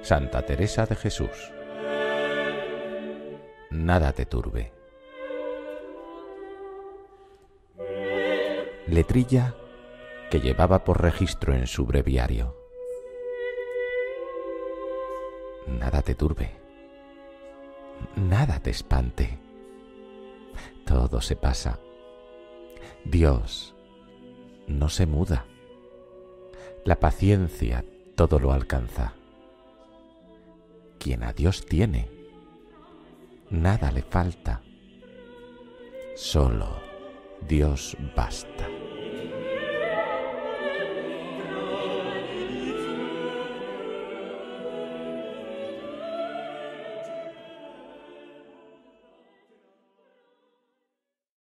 Santa Teresa de Jesús. Nada te turbe. Letrilla que llevaba por registro en su breviario. Nada te turbe. Nada te espante. Todo se pasa. Dios no se muda. La paciencia todo lo alcanza. Quien a Dios tiene, nada le falta. Solo Dios basta.